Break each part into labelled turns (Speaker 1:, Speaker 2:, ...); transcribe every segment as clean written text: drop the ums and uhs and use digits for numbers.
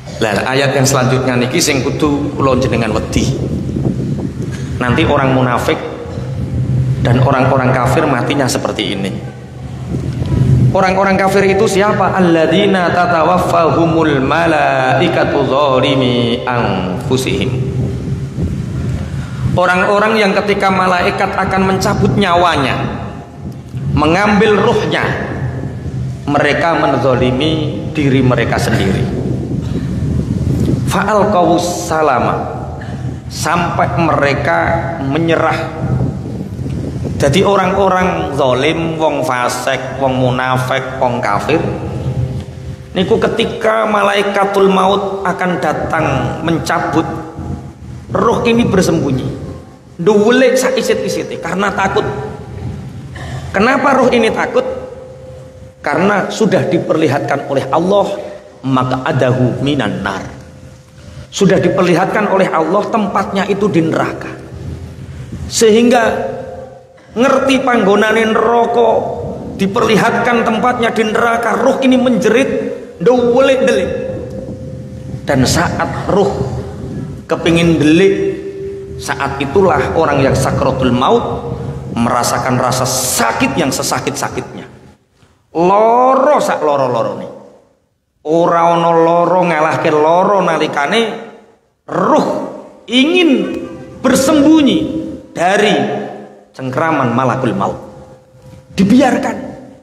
Speaker 1: Lah ayat yang selanjutnya niki sing kudu kula jenengan wedi. Nanti orang munafik dan orang-orang kafir matinya seperti ini. Orang-orang kafir itu siapa? Alladzina tatawaffahumul malaikatu zalimi anfusihim. Orang-orang yang ketika malaikat akan mencabut nyawanya, mengambil ruhnya, mereka menzalimi diri mereka sendiri. Fa'alqawus salama, sampai mereka menyerah. Jadi orang-orang zalim, wong fasik, wong munafik, wong kafir niku ketika malaikatul maut akan datang mencabut, roh ini bersembunyi, nduwelek saisit-isite karena takut. Kenapa roh ini takut? Karena sudah diperlihatkan oleh Allah maka adahu minan nar. Sudah diperlihatkan oleh Allah tempatnya itu di neraka. Sehingga ngerti panggonane neraka, diperlihatkan tempatnya di neraka, roh ini menjerit ndelik-delik. Dan saat roh kepingin delik, saat itulah orang yang sakratul maut merasakan rasa sakit yang sesakit-sakitnya. Loro sak loro-lorone. Ora ana loro ngalahke loro nalikane roh ingin bersembunyi dari cengkraman malakul maut. Dibiarkan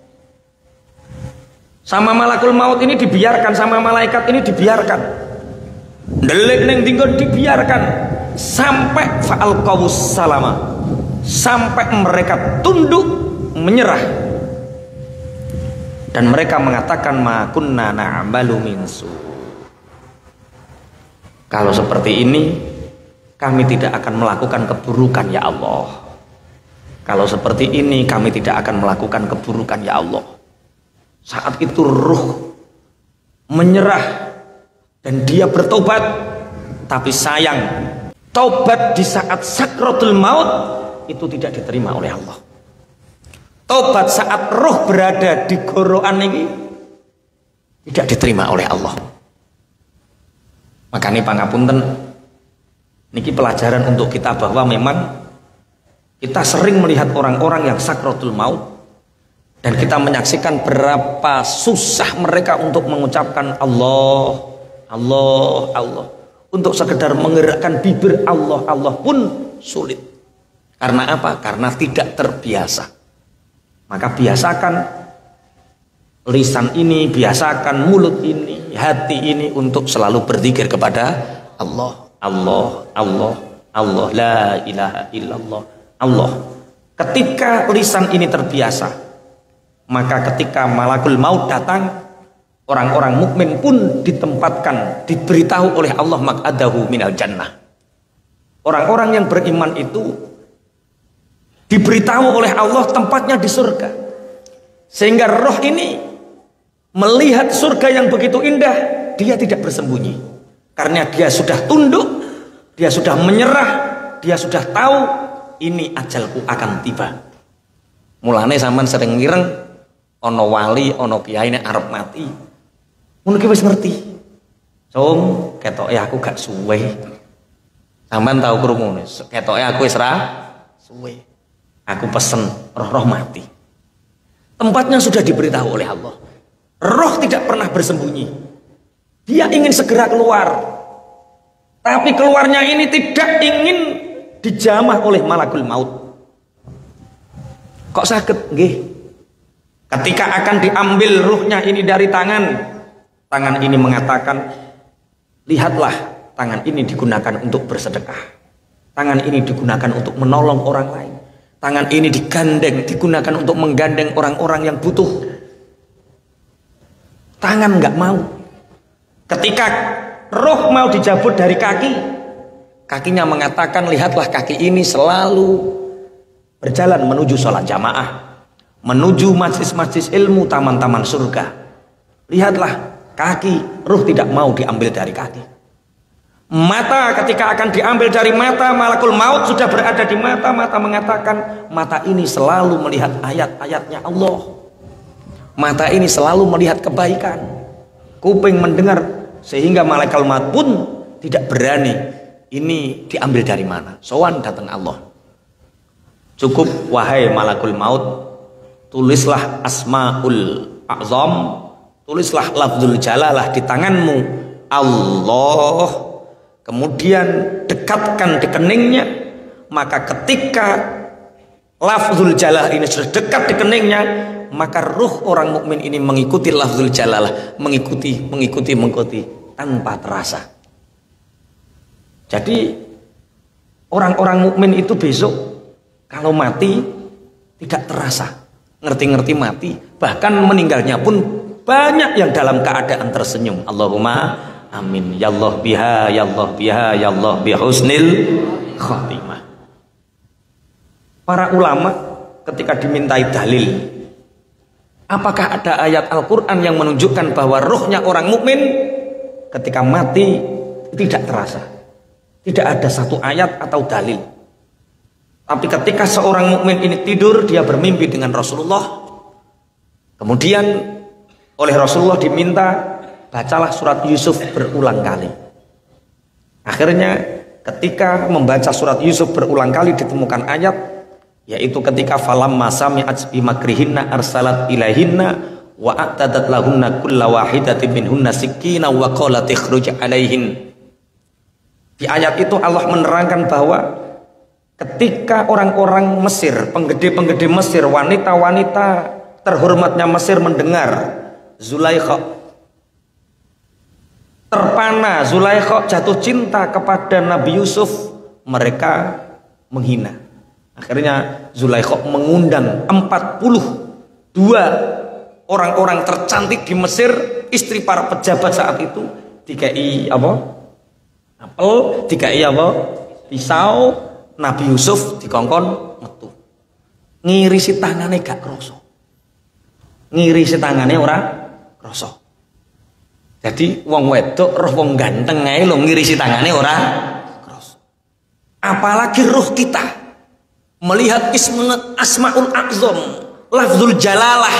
Speaker 1: sama malakul maut ini, dibiarkan sama malaikat ini, dibiarkan ndelik ning dinggon, dibiarkan sampai fa'alqawus salama, sampai mereka tunduk menyerah. Dan mereka mengatakan ma kunna na'malu min su. Kalau seperti ini kami tidak akan melakukan keburukan ya Allah. Kalau seperti ini kami tidak akan melakukan keburukan ya Allah. Saat itu ruh menyerah dan dia bertobat. Tapi sayang, tobat di saat sakratul maut itu tidak diterima oleh Allah. Tobat saat ruh berada di gorokan ini tidak diterima oleh Allah. Makanya pangapunten, niki pelajaran untuk kita bahwa memang kita sering melihat orang-orang yang sakratul maut dan kita menyaksikan berapa susah mereka untuk mengucapkan Allah, Allah, Allah. Untuk sekedar menggerakkan bibir Allah, Allah pun sulit. Karena apa? Karena tidak terbiasa. Maka biasakan lisan ini, biasakan mulut ini, hati ini untuk selalu berzikir kepada Allah, Allah, Allah, Allah, la ilaha illallah, Allah. Ketika lisan ini terbiasa, maka ketika malakul maut datang, orang-orang mukmin pun ditempatkan, diberitahu oleh Allah maq'adahu minal jannah. Orang-orang yang beriman itu diberitahu oleh Allah tempatnya di surga. Sehingga roh ini melihat surga yang begitu indah, dia tidak bersembunyi. Karena dia sudah tunduk, dia sudah menyerah, dia sudah tahu ini ajalku akan tiba. Mulane sampean sering ngireng ono wali, ono kiai nek arep mati. Ngono ki wis ngerti. Cung, ketoke aku gak suwe. Sampean tahu krungu ketoke aku wis ra suwe. Aku pesen roh-roh mati. Tempatnya sudah diberitahu oleh Allah. Roh tidak pernah bersembunyi. Dia ingin segera keluar. Tapi keluarnya ini tidak ingin dijamah oleh malakul maut. Kok sakit? Nggih. Ketika akan diambil ruhnya ini dari tangan, tangan ini mengatakan, lihatlah, tangan ini digunakan untuk bersedekah. Tangan ini digunakan untuk menolong orang lain. Tangan ini digandeng, digunakan untuk menggandeng orang-orang yang butuh. Tangan nggak mau. Ketika roh mau dicabut dari kaki, kakinya mengatakan, lihatlah kaki ini selalu berjalan menuju sholat jamaah, menuju majlis-majlis ilmu, taman-taman surga. Lihatlah kaki, roh tidak mau diambil dari kaki. Mata, ketika akan diambil dari mata, malakul maut sudah berada di mata. Mata mengatakan, mata ini selalu melihat ayat-ayatnya Allah. Mata ini selalu melihat kebaikan. Kuping mendengar sehingga malaikat maut pun tidak berani ini diambil dari mana. Sowan datang Allah, cukup wahai malakul maut, tulislah asmaul azam, tulislah lafzul jalalah di tanganmu Allah, kemudian dekatkan di keningnya. Maka ketika lafzul jalalah ini sudah dekat di keningnya, maka ruh orang mukmin ini mengikuti lafzul jalalah, mengikuti tanpa terasa. Jadi orang-orang mukmin itu besok kalau mati tidak terasa, ngerti-ngerti mati, bahkan meninggalnya pun banyak yang dalam keadaan tersenyum. Allahumma amin. Ya Allah biha, ya Allah biha, ya Allah bihusnil khatimah. Para ulama ketika dimintai dalil, apakah ada ayat Al-Quran yang menunjukkan bahwa ruhnya orang mukmin ketika mati tidak terasa? Tidak ada satu ayat atau dalil. Tapi ketika seorang mukmin ini tidur, dia bermimpi dengan Rasulullah. Kemudian oleh Rasulullah diminta, bacalah surat Yusuf berulang kali. Akhirnya ketika membaca surat Yusuf berulang kali ditemukan ayat, yaitu ketika falamma sami'at bimakrihinna arsalat ilaihinna wa a'tadat lahunna kulla wahidatin minhunna sikkina wa qalat ikhruj alaihin. Di ayat itu Allah menerangkan bahwa ketika orang-orang Mesir, penggede-penggede Mesir, wanita-wanita terhormatnya Mesir mendengar Zulaikha terpana, Zulaikha jatuh cinta kepada Nabi Yusuf, mereka menghina. Akhirnya Zulaikha mengundang 42 orang-orang tercantik di Mesir, istri para pejabat saat itu, dikai apa? Apel, dikai apa? Pisau. Nabi Yusuf dikongkon metu. Ngirisi tangannya gak kroso. Ngirisi tangannya ora kroso. Jadi wong wedok roh wong ganteng ae lho ngirisi tangannya ora kroso. Apalagi roh kita melihat asmaul azam, lafzul jalalah,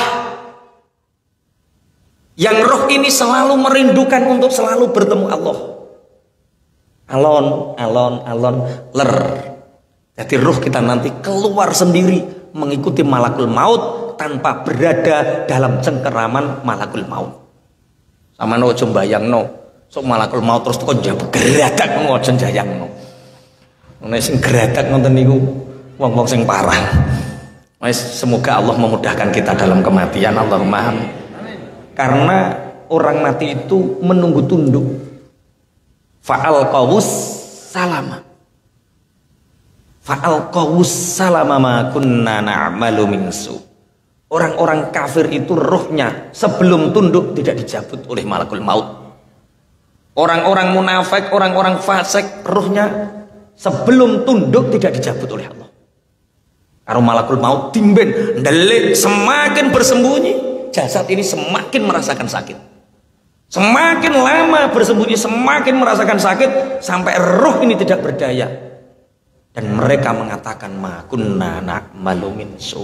Speaker 1: yang roh ini selalu merindukan untuk selalu bertemu Allah. Alon, alon, alon, ler. Jadi ruh kita nanti keluar sendiri mengikuti malakul maut tanpa berada dalam cengkeraman malakul maut. Sama no jembayang no, so malakul maut terus kok geradak ngojen jayang no. Nek sing geradak ngoten niku wong-wong sing parah. Semoga Allah memudahkan kita dalam kematian. Allahumma amin. Karena orang mati itu menunggu tunduk. Fa'al qawus salama. Fa'al qawus salama ma kunna na'malu min su. Orang-orang kafir itu rohnya sebelum tunduk tidak dijabut oleh malakul maut. Orang-orang munafik, orang-orang fasik, rohnya sebelum tunduk tidak dijabut oleh Allah. Karo malakul maut timben ndelik, semakin bersembunyi jasad ini semakin merasakan sakit. Semakin lama bersembunyi semakin merasakan sakit, sampai roh ini tidak berdaya. Dan mereka mengatakan ma kunna na'malu min su.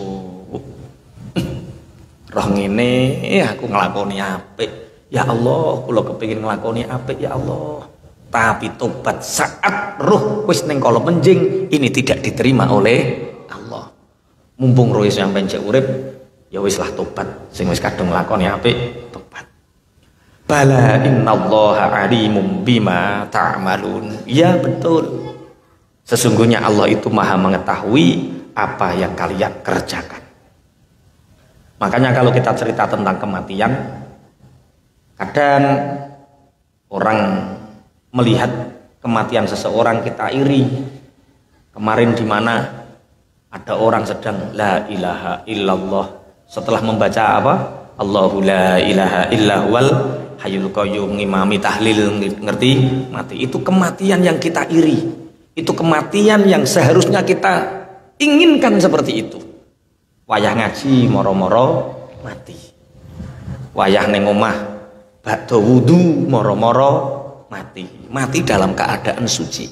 Speaker 1: Roh ngene aku nglakoni apik. Ya Allah, kula kepengin nglakoni apik ya Allah. Tapi tobat saat roh wis ning kala menjing ini tidak diterima oleh Allah. Mumpung roh sampeyan jek urip, ya wis lah tobat. Sing wis kadung nglakoni apik tobat. Bala innallaha alimum bima ta'malun. Ya betul. Sesungguhnya Allah itu maha mengetahui apa yang kalian kerjakan. Makanya kalau kita cerita tentang kematian, kadang orang melihat kematian seseorang kita iri. Kemarin di mana ada orang sedang la ilaha illallah, setelah membaca apa? Allahu la ilaha illahwal hayyul qayyum, ngimami tahlil, ngerti mati. Itu kematian yang kita iri, itu kematian yang seharusnya kita inginkan seperti itu. Wayah ngaji moro-moro mati, wayah neng omah bakdo wudu moro-moro mati. Mati dalam keadaan suci.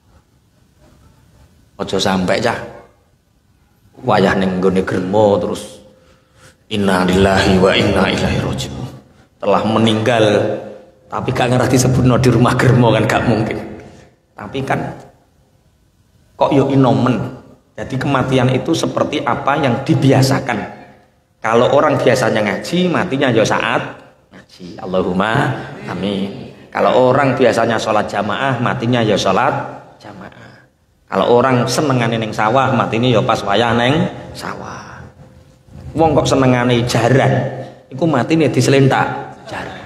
Speaker 1: Ojo sampai cah wayah neng gone germo terus inna lillahi wa inna ilaihi raji'un, telah meninggal Tapi gak ngerti disebutno di rumah germo kan gak mungkin. Tapi kan kok yo inomen. Jadi kematian itu seperti apa yang dibiasakan. Kalau orang biasanya ngaji, matinya yo saat ngaji. Allahumma amin. Kalau orang biasanya sholat jamaah, matinya ya sholat jamaah. Kalau orang senengane neng sawah, matinya ya pas wayah neng sawah. Wong kok senengane jaran, iku matine diselentak jaran.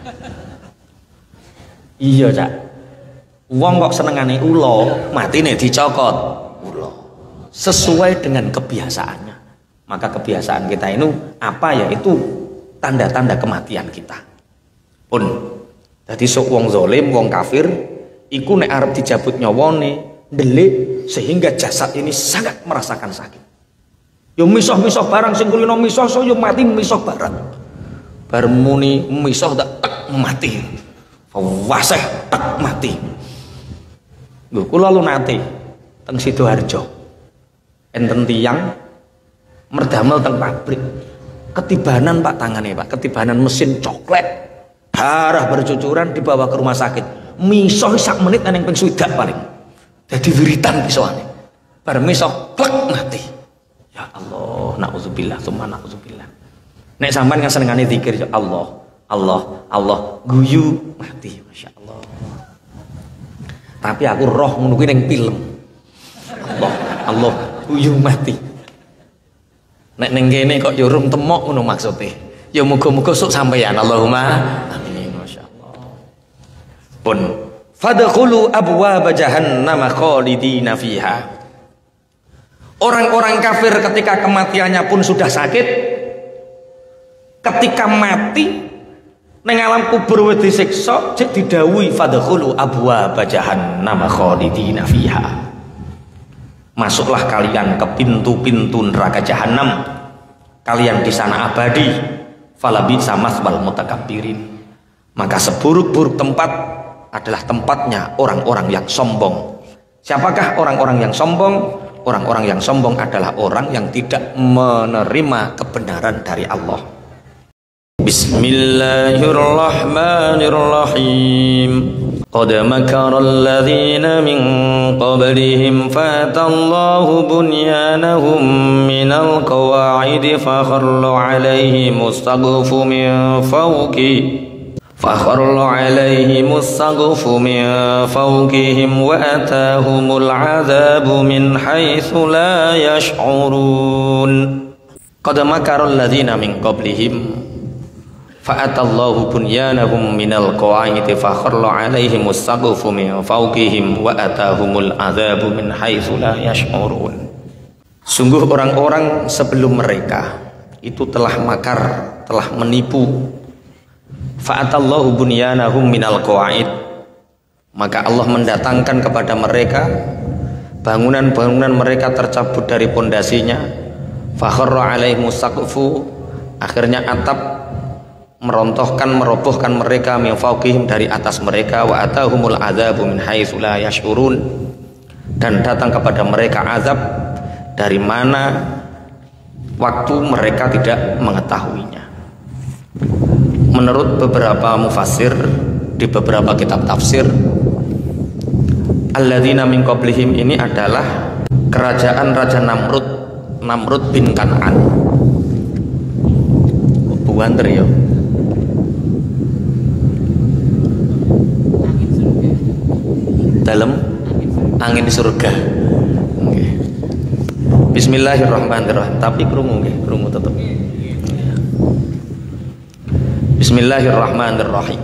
Speaker 1: Iya, Cak. Wong kok senengane ulo, matine dicokot ulo. Sesuai dengan kebiasaannya. Maka kebiasaan kita ini apa ya? Itu tanda-tanda kematian kita. Pun jadi sok wong zalim, wong kafir, iku nek arep dijabut nyawane, ndelik sehingga jasad ini sangat merasakan sakit. Yo misah-misah barang sing kulino misah so yo mati misah barang. Bar muni misah tak mati. Fawaseh tak mati. Lho kula lu nate teng Sidoarjo. Enten tiyang merdamel teng pabrik. Ketibanan Pak tangane Pak, ketibanan mesin coklat. Darah bercucuran dibawa ke rumah sakit. Misah sak menit nang ping swidak paling. Jadi wiritan pisauane. Bar misah klek mati. Ya Allah, naudzubillah, tsumma naudzubillah. Nek sampean kan senengane zikir ya Allah, Allah, Allah, guyu mati, Masya Allah. Tapi aku roh ngono kuwi ning film. Allah, Allah, guyu mati. Nek ning kene kok yo rum temok ngono maksude. Ya muga-muga sok sampeyan. Allahumma amin. Masyaallah. Pun fadkhulu abwaaba jahannam khalidina fiha. Orang-orang kafir ketika kematiannya pun sudah sakit, ketika mati ning alam kubur wis disiksa, cek didhawuhi fadkhulu abwaaba jahannam khalidina fiha. Masuklah kalian ke pintu-pintu neraka jahanam. Kalian di sana abadi. Falabi samas wal mutakabbirin. Maka seburuk-buruk tempat adalah tempatnya orang-orang yang sombong. Siapakah orang-orang yang sombong? Orang-orang yang sombong adalah orang yang tidak menerima kebenaran dari Allah. Bismillahirrahmanirrahim. Qad makara alladhina min qablihim fatallahu bunyanahum minal qawa'idi fakharlu alaihim as-saqfu min fawqihim wa atahumul adzabu min haitsu la yash'urun. Qad makara alladhina min qablihim fa'atallahu bunyanahum minal qawa'idi fakharlu alaihim as-saqfu min fawqihim wa atahumul adzabu min haitsu la yash'urun. Sungguh orang-orang sebelum mereka itu telah makar, telah menipu. Fa'atallahu bunyanahum minal qawa'id, maka Allah mendatangkan kepada mereka bangunan-bangunan mereka tercabut dari pondasinya. Fakharra alaihimus saqfu, akhirnya atap merontohkan, merobohkan mereka min fawqihim, dari atas mereka. Wa atahumul adzabu min haitsu la yash'urun, dan datang kepada mereka azab dari mana waktu mereka tidak mengetahuinya. Menurut beberapa mufassir di beberapa kitab tafsir, alladzina min qablihim ini adalah kerajaan Raja Namrud bin Kan'an. Buanter ya. Dalam angin surga. Okay. Bismillahirrahmanirrahim. Tapi krungu nggih, krungu tetep. Bismillahirrahmanirrahim.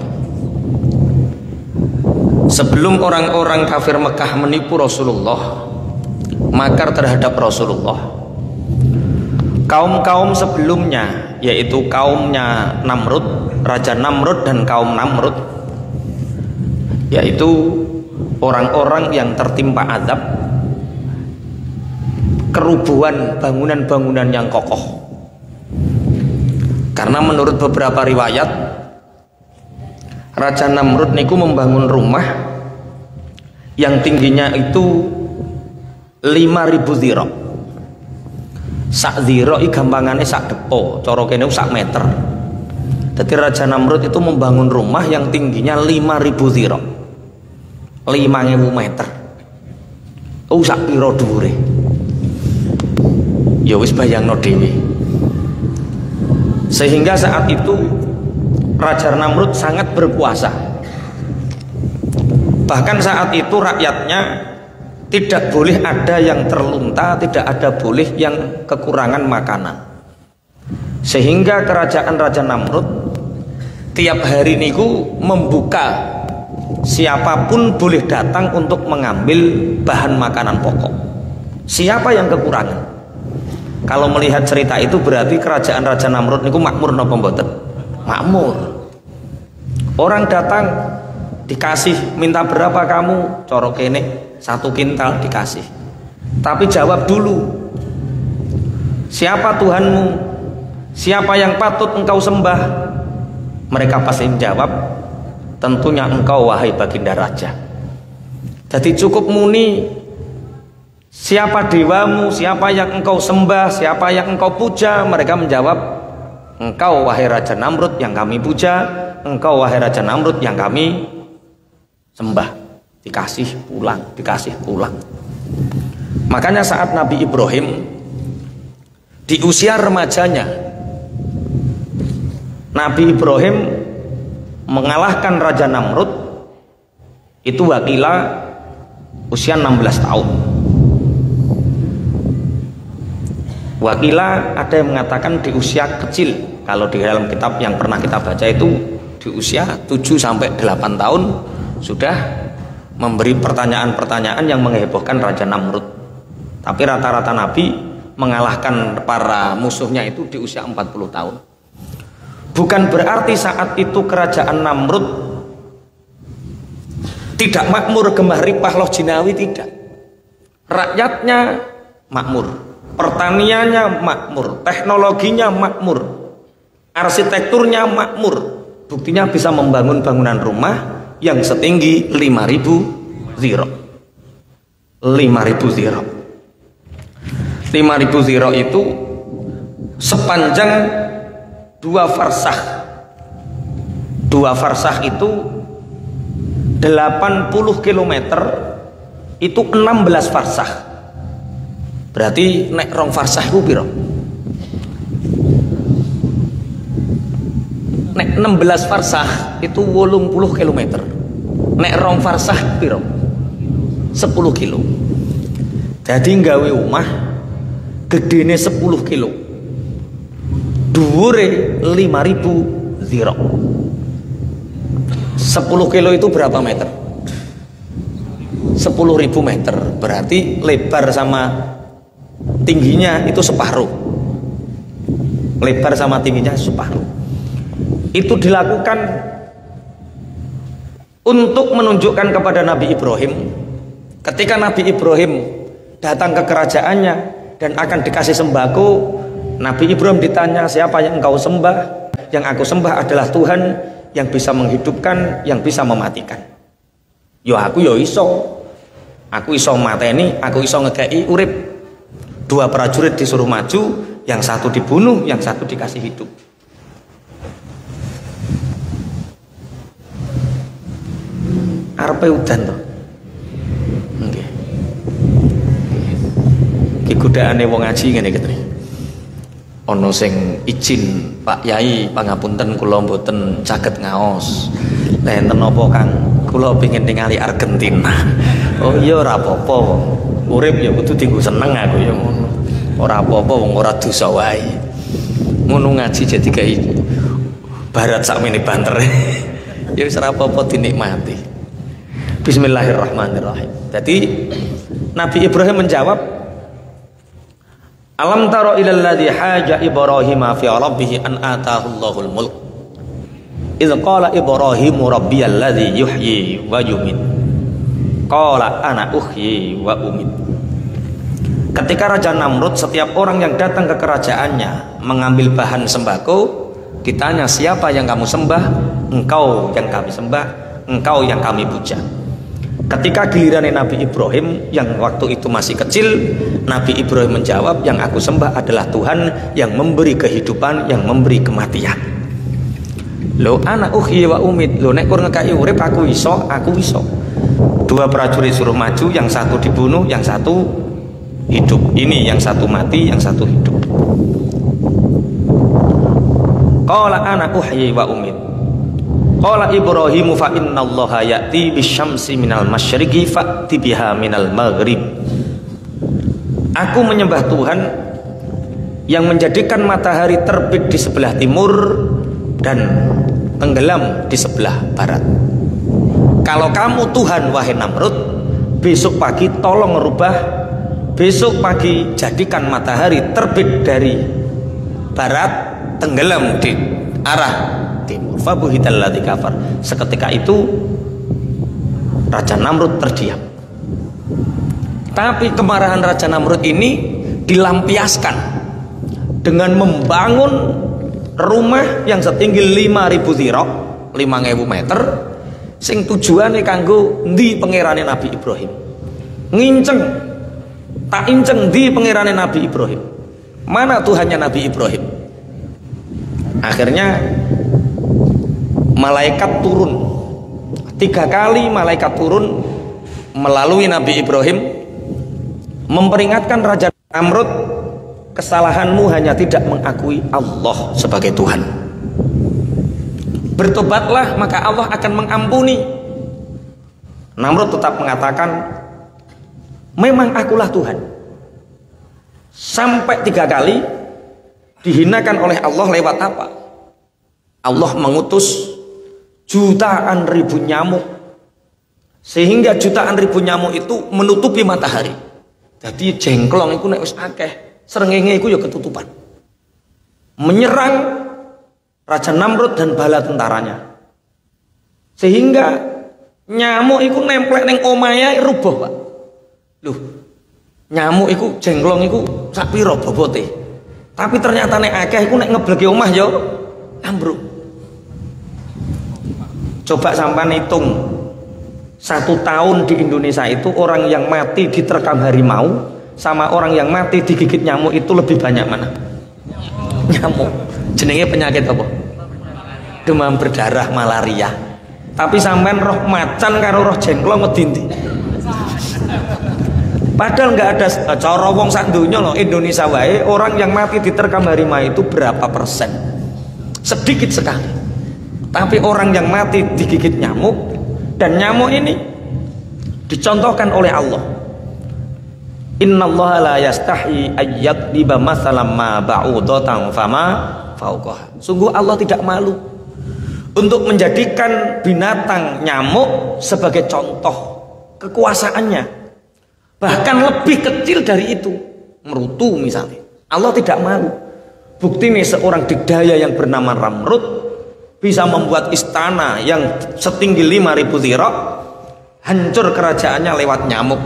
Speaker 1: Sebelum orang-orang kafir Mekah menipu Rasulullah, makar terhadap Rasulullah, kaum-kaum sebelumnya, yaitu kaumnya Namrud, Raja Namrud dan kaum Namrud, yaitu orang-orang yang tertimpa azab, kerubuhan bangunan-bangunan yang kokoh. Karena menurut beberapa riwayat, Raja Namrud niku membangun rumah yang tingginya itu 5.000 zira. Sak zira iki gampangane sak depo, cara kene sak meter. Jadi Raja Namrud itu membangun rumah yang tingginya 5.000 zira, 5.000 meter. Sak piro dhuwure? Ya wis bayangno dhewe. Sehingga saat itu Raja Namrud sangat berkuasa. Bahkan saat itu rakyatnya tidak boleh ada yang terlunta, tidak ada boleh yang kekurangan makanan. Sehingga kerajaan Raja Namrud tiap hari niku membuka, siapapun boleh datang untuk mengambil bahan makanan pokok. Siapa yang kekurangan? Kalau melihat cerita itu berarti kerajaan Raja Namrud niku makmur napa mboten? Makmur. Orang datang dikasih, minta berapa kamu? Coro kene 1 kintal dikasih. Tapi jawab dulu, siapa Tuhanmu? Siapa yang patut engkau sembah? Mereka pasti menjawab, tentunya engkau wahai baginda raja. Jadi cukup muni, siapa dewamu, siapa yang engkau sembah, siapa yang engkau puja? Mereka menjawab, engkau wahai Raja Namrud yang kami puja, engkau wahai Raja Namrud yang kami sembah. Dikasih pulang, dikasih pulang. Makanya saat Nabi Ibrahim di usia remajanya, Nabi Ibrahim mengalahkan Raja Namrud itu wakila usia 16 tahun. Wakila ada yang mengatakan di usia kecil. Kalau di dalam kitab yang pernah kita baca itu di usia 7-8 tahun sudah memberi pertanyaan-pertanyaan yang menghebohkan Raja Namrud. Tapi rata-rata Nabi mengalahkan para musuhnya itu di usia 40 tahun. Bukan berarti saat itu kerajaan Namrud tidak makmur, gemah ripah loh jinawi, tidak. Rakyatnya makmur, pertaniannya makmur, teknologinya makmur, arsitekturnya makmur. Buktinya bisa membangun bangunan rumah yang setinggi 5.000 zira. 5.000 zira. 5.000 zira itu sepanjang 2 farsah. 2 farsah itu 80 km, itu 16 farsah. Berarti nek rong farsah ku piro? Nek 16 farsah itu 80 km. Nek rong farsah piro? 10 kilo. Jadi nggawe omah gedene 10 kilo. Dhuwure 5.000 zira. 10 kilo itu berapa meter? 10.000 meter. Berarti lebar sama tingginya itu separuh. Lebar sama tingginya separuh. Itu dilakukan untuk menunjukkan kepada Nabi Ibrahim. Ketika Nabi Ibrahim datang ke kerajaannya dan akan dikasih sembako, Nabi Ibrahim ditanya, siapa yang engkau sembah? Yang aku sembah adalah Tuhan yang bisa menghidupkan, yang bisa mematikan. Yo aku yo iso. Aku iso mateni, aku iso ngekei urip. 2 prajurit disuruh maju, yang satu dibunuh, yang satu dikasih hidup. Arepe udan to. Nggih. Ki godaane wong ngaji ngene iki. Ana sing izin, Pak Yai pangapunten kula mboten saged ngaos. Lah enten napa Kang? Kula pengin ningali Argentina. Oh iya ora apa-apa. Urip ya kudu dienggo seneng aku ya ngono. Ora apa-apa wong ora dosa wae. Ngono ngaji jadi kayak barat sakmene banter. Ya wis ora apa-apa dinikmati. Bismillahirrahmanirrahim. Jadi Nabi Ibrahim menjawab, alam taro ilal ladzi haja Ibrahim fi rabbih an ataahu Allahul mulk. Idz qala Ibrahim rabbiyal ladzi yuhyi wa yumiit. Qala ana uhyi wa umiit. Ketika Raja Namrud, setiap orang yang datang ke kerajaannya mengambil bahan sembako, ditanya siapa yang kamu sembah? Engkau yang kami sembah, engkau yang kami puja. Ketika giliran Nabi Ibrahim yang waktu itu masih kecil, Nabi Ibrahim menjawab, yang aku sembah adalah Tuhan yang memberi kehidupan, yang memberi kematian. Lo anak uhyi wa umit, lo nek kur ngekai urip aku iso. Dua prajurit suruh maju, yang satu dibunuh, yang satu hidup. Ini yang satu mati, yang satu hidup. Qala ana uhyi wa umit. Qala Ibrahim fa innallaha ya'ti bisyamsi minal masyriqi fa'ti biha minal maghrib. Aku menyembah Tuhan yang menjadikan matahari terbit di sebelah timur dan tenggelam di sebelah barat. Kalau kamu Tuhan wahai Namrud, besok pagi tolong rubah, besok pagi jadikan matahari terbit dari barat, tenggelam di arah timur. Fabuhitalladzi kafar. Seketika itu Raja Namrud terdiam. Tapi kemarahan Raja Namrud ini dilampiaskan dengan membangun rumah yang setinggi 5.000 dhira, 5.000 meter, sing tujuane kanggo ndi pangerane Nabi Ibrahim. Nginceng, tak inceng ndi pangerane Nabi Ibrahim. Mana Tuhannya Nabi Ibrahim? Akhirnya malaikat turun. 3 kali malaikat turun melalui Nabi Ibrahim memperingatkan Raja Namrud, kesalahanmu hanya tidak mengakui Allah sebagai Tuhan. Bertobatlah maka Allah akan mengampuni. Namrud tetap mengatakan, memang akulah Tuhan. Sampai 3 kali dihinakan oleh Allah lewat apa? Allah mengutus jutaan ribu nyamuk, sehingga jutaan ribu nyamuk itu menutupi matahari. Jadi jengklong itu nek wis akeh, srengenge iku ya ketutupan. Menyerang Raja Namrud dan bala tentaranya. Sehingga nyamuk itu nemplek ning omahe rubuh, Pak. Loh, nyamuk itu jengklong itu sak pira bobote. Tapi ternyata nek akeh iku nek ngebleki omah ya ambruk. Coba sampean hitung, 1 tahun di Indonesia itu orang yang mati diterkam harimau sama orang yang mati digigit nyamuk itu lebih banyak mana? Nyamuk. Jenenge penyakit apa? Demam berdarah, malaria. Tapi sampean roh macan karo roh jengklong ngedindi. Padahal nggak ada cara wong sak donya loh, Indonesia wae orang yang mati diterkam harimau itu berapa persen? Sedikit sekali. Tapi orang yang mati digigit nyamuk, dan nyamuk ini dicontohkan oleh Allah. Innallaha la yastahi ayyadriba masalam ma ba'udatan fama fauqaha. Sungguh Allah tidak malu untuk menjadikan binatang nyamuk sebagai contoh kekuasaannya. Bahkan lebih kecil dari itu, merutu misalnya. Allah tidak malu. Bukti nih seorang digdaya yang bernama Namrud bisa membuat istana yang setinggi 5.000 dhira, hancur kerajaannya lewat nyamuk.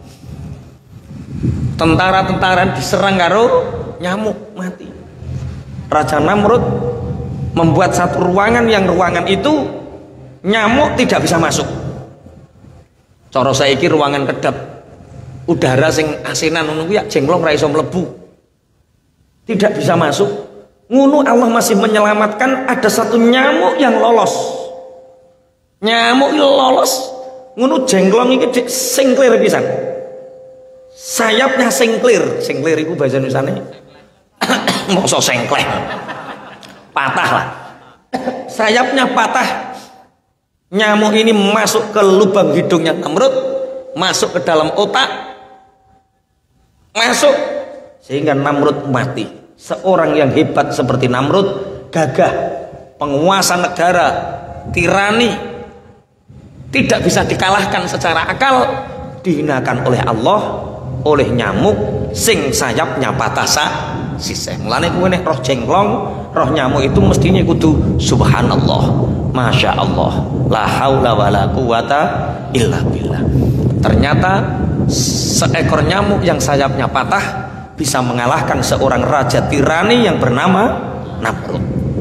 Speaker 1: Tentara-tentara diserang karo nyamuk, mati. Raja Namrud membuat satu ruangan yang ruangan itu nyamuk tidak bisa masuk. Cara saiki ruangan kedap, udara sing asinan ngono kuwi ya jengklong ra iso mlebu. Tidak bisa masuk. Ngunu Allah masih menyelamatkan, ada satu nyamuk yang lolos. Nyamuk itu lolos. Ngunu jengklong ini singklir pisan. Sayapnya singklir. Singklir itu bahasa Indonesia. Masa sengkleh. Patah lah. Sayapnya patah. Nyamuk ini masuk ke lubang hidungnya Namrud, masuk ke dalam otak, masuk sehingga Namrud mati. Seorang yang hebat seperti Namrud, gagah, penguasa negara, tirani, tidak bisa dikalahkan secara akal, dihinakan oleh Allah, oleh nyamuk sing sayapnya patah sisih. Mulane kuwi nek roh jengklong, roh nyamuk itu mestinya kudu subhanallah, masya Allah, la haula wala quwata illa billah. Ternyata seekor nyamuk yang sayapnya patah bisa mengalahkan seorang raja tirani yang bernama Namrud.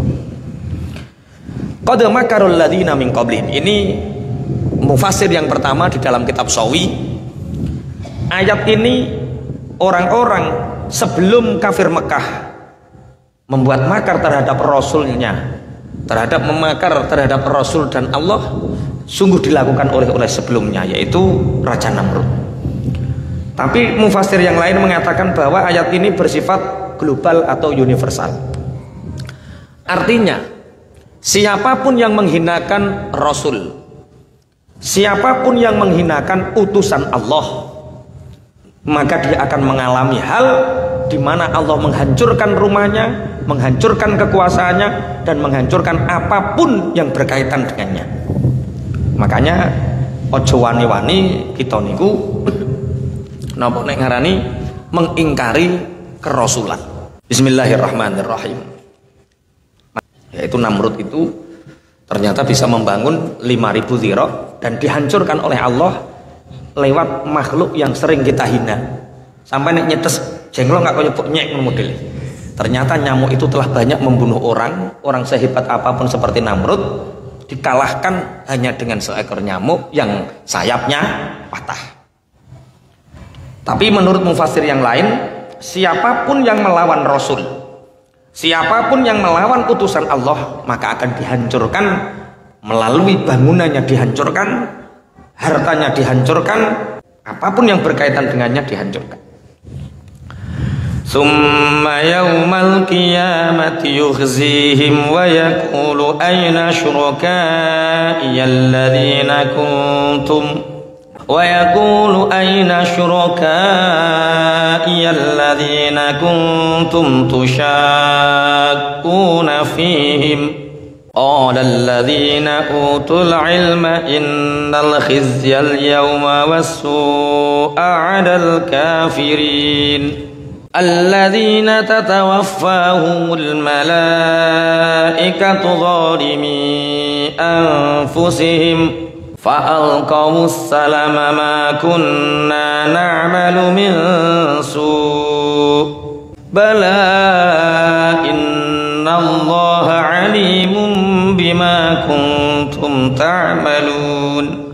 Speaker 1: Qad makarul ladzina min qablihim. Ini mufasir yang pertama di dalam kitab Sawi. Ayat ini orang-orang sebelum kafir Mekah membuat makar terhadap rasulnya terhadap memakar terhadap Rasul dan Allah sungguh dilakukan oleh sebelumnya, yaitu Raja Namrud. Tapi mufassir yang lain mengatakan bahwa ayat ini bersifat global atau universal. Artinya, siapapun yang menghinakan Rasul, siapapun yang menghinakan utusan Allah, maka dia akan mengalami hal di mana Allah menghancurkan rumahnya, menghancurkan kekuasaannya, dan menghancurkan apapun yang berkaitan dengannya. Makanya ojo wani-wani kita niku napa nek ngarani mengingkari kerasulan. Bismillahirrahmanirrahim. Yaitu Namrud itu ternyata bisa membangun 5.000 dhira dan dihancurkan oleh Allah lewat makhluk yang sering kita hina. Sampai nek nyetes jenglot nggak kaya nyek model. Ternyata nyamuk itu telah banyak membunuh orang sehebat apapun seperti Namrud dikalahkan hanya dengan seekor nyamuk yang sayapnya patah. Tapi menurut mufassir yang lain, siapapun yang melawan Rasul, siapapun yang melawan utusan Allah, maka akan dihancurkan melalui bangunannya, dihancurkan hartanya, dihancurkan apapun yang berkaitan dengannya, dihancurkan. Summa yawmal qiyamati yukhzihim wa yaqulu ayna syurakaiya alladhina kuntum tushakkuna fihim qala alladhina utul ilma innal khizyal yawma was-su'a 'alal kafirin الذين تتوفاهم الملائكة ظالمي أنفسهم فألقوا السلم ما كنا نعمل من سوء بلى إن الله عليم بما كنتم تعملون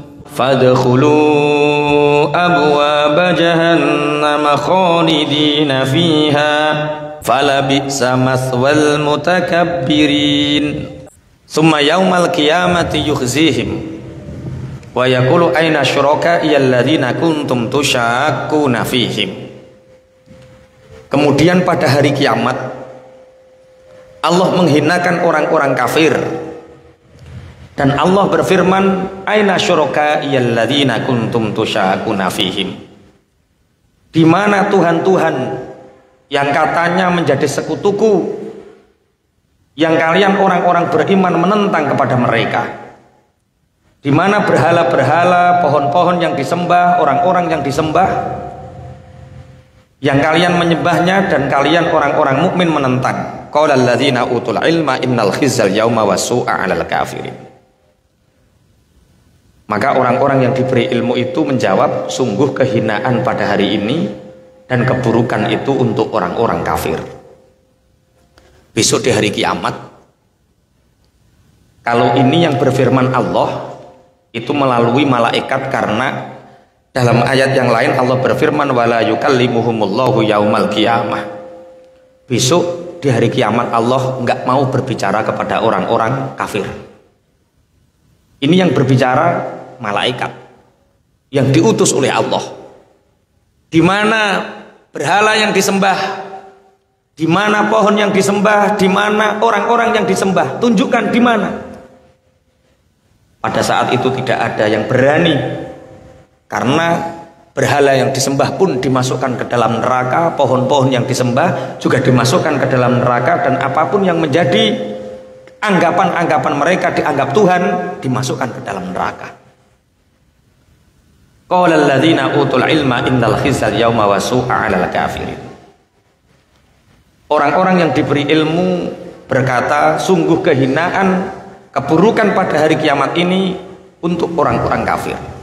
Speaker 1: فادخلوا أبواب جهنم خالدين فيها فلبئس مثوى المتكبرين ثم يوم القيامة يخزيهم ويقول أين شركائي الذين كنتم تشاكون فيهم. Kemudian pada hari kiamat Allah menghinakan orang-orang kafir. Dan Allah berfirman, aina syurakaiyal ladzina kuntum tusyakuna fihim. Di mana Tuhan-Tuhan yang katanya menjadi sekutuku, yang kalian orang-orang beriman menentang kepada mereka? Di mana berhala-berhala, pohon-pohon yang disembah, orang-orang yang disembah, yang kalian menyembahnya dan kalian orang-orang mukmin menentang? Qala alladzina utul ilma innal khizyal yauma was-su'a 'alal kafirin. Maka orang-orang yang diberi ilmu itu menjawab, sungguh kehinaan pada hari ini dan keburukan itu untuk orang-orang kafir. Besok di hari kiamat, kalau ini yang berfirman Allah itu melalui malaikat, karena dalam ayat yang lain Allah berfirman wala yukallimuhumullahu yaumal qiyamah. Besok di hari kiamat Allah enggak mau berbicara kepada orang-orang kafir. Ini yang berbicara malaikat yang diutus oleh Allah. Di mana berhala yang disembah, di mana pohon yang disembah, di mana orang-orang yang disembah, tunjukkan di mana. Pada saat itu tidak ada yang berani, karena berhala yang disembah pun dimasukkan ke dalam neraka, pohon-pohon yang disembah juga dimasukkan ke dalam neraka, dan apapun yang menjadi anggapan-anggapan mereka dianggap Tuhan dimasukkan ke dalam neraka. Qala alladzina utul ilma innal khizyal yauma wasu'a 'alal kafirin. Orang-orang yang diberi ilmu berkata, sungguh kehinaan, keburukan pada hari kiamat ini untuk orang-orang kafir.